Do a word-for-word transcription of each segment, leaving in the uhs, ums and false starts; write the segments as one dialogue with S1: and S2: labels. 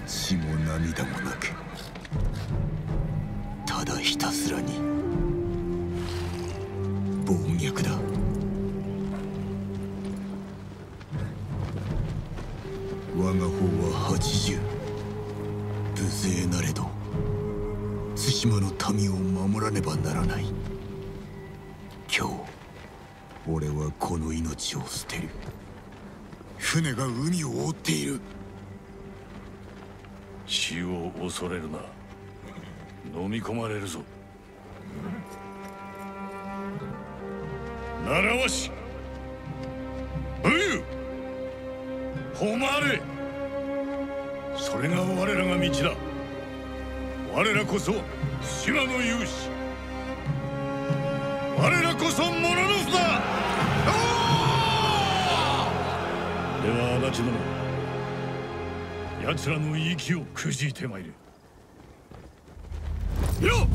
S1: 血も涙もなく、ただひたすらに暴虐だ。我が方は八十、無勢なれど対馬の民を守らねばならない。今日俺はこの命を捨てる。船が海を覆っている。
S2: 死を恐れるな。飲み込まれるぞ。習わし、武勇、誉れ、それが我らが道だ。我らこそ島の勇士、我らこそモノノフだ。では足立殿、奴らの息をくじいてまいれ。よっ！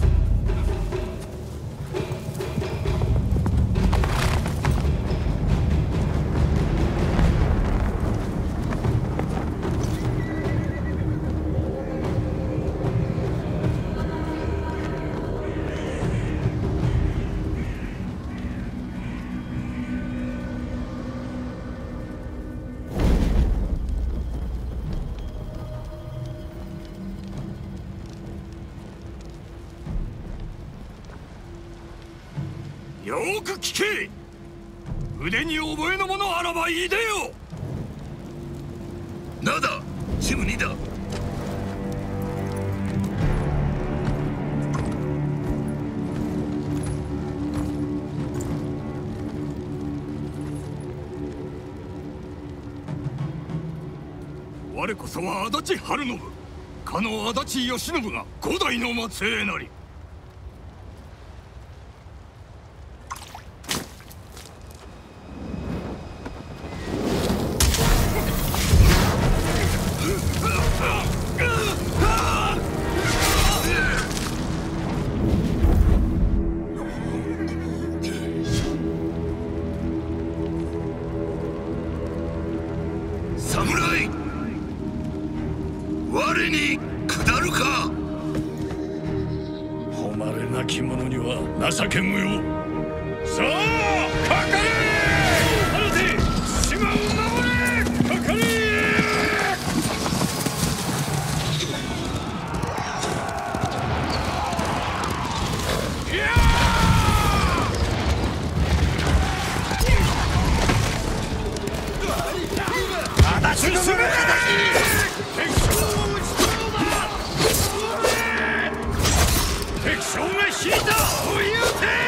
S2: よーく聞け！腕に覚えのものあらばいでよ！
S3: なだ、ジムにだ。
S2: 我こそは足立晴信、かの足立義信が五代の末裔なり。
S3: 侍、我に下るか。
S2: 誉れなき者には情け無用。さあかかれ！放て！島を守れ！かかれ！いやー！足立の敵将が引いた！お言うて！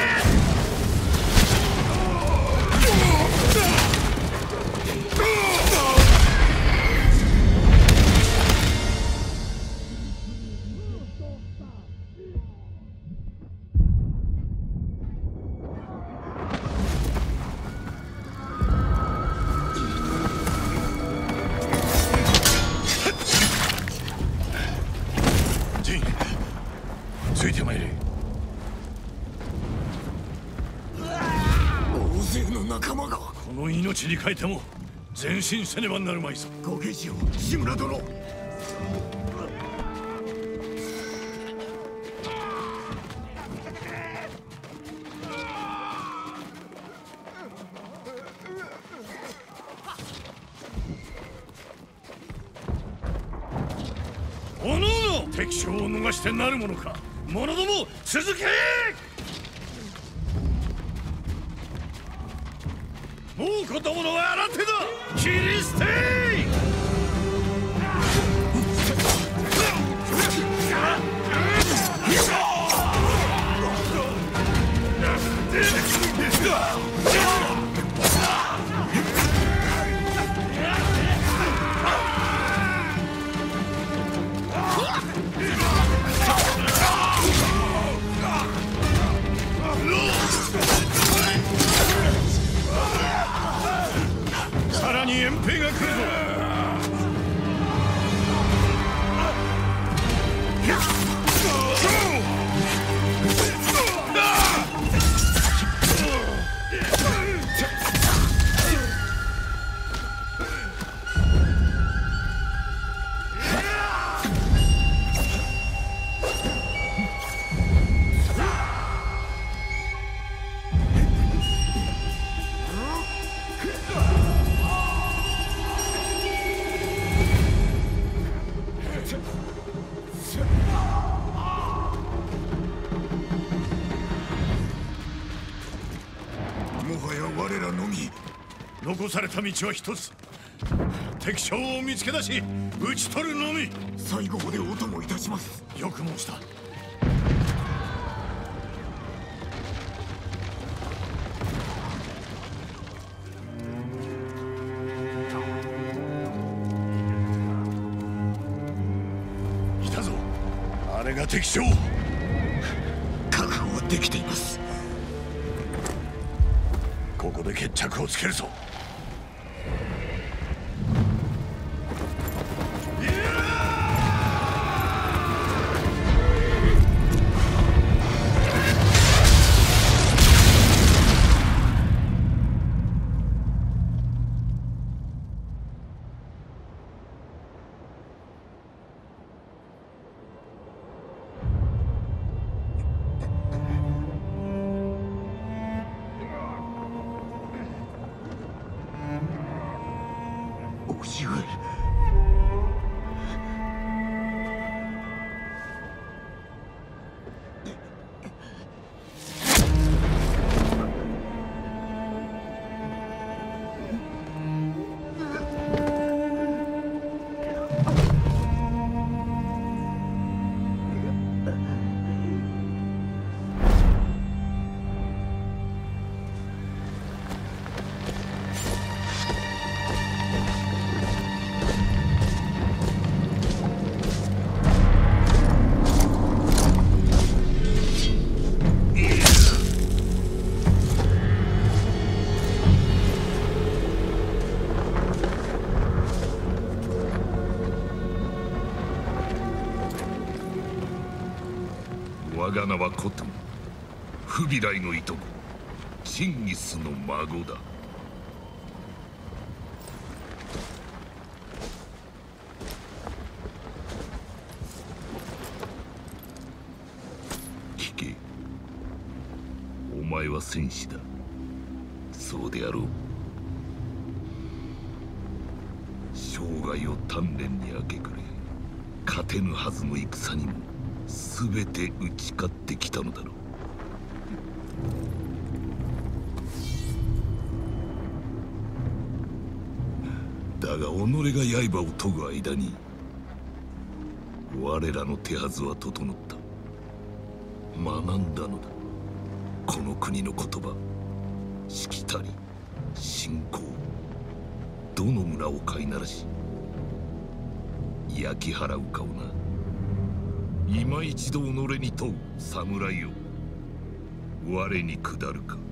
S2: ついてまいれ。
S1: 大勢の仲間が。
S2: この命に代えても前進せねばなるまいぞ。
S1: ご下知を、志村殿。
S2: おのおの敵将を逃してなるものか。者ども続け！もう子供のは新手だ。切り捨て！さらに援兵が来るぞ。 残された道は一つ。敵将を見つけ出し討ち取るのみ。
S1: 最後までお供いたします。
S2: よく申した。いたぞ、あれが敵将。
S1: 確保はできています。
S2: ここで決着をつけるぞ。
S1: 叔父上。
S3: 我が名はコトゥン、フビライのいとこ、チンギスの孫だ。聞け、お前は戦士だ。そうであろう。生涯を鍛錬に明け暮れ、勝てぬはずの戦にも全て打ち勝ってきたのだろう。だが己が刃を研ぐ間に我らの手はずは整った。学んだのだ。この国の言葉、しきたり、信仰、どの村を飼いならし焼き払うかをな。今一度己に問う侍よ、我に下るか。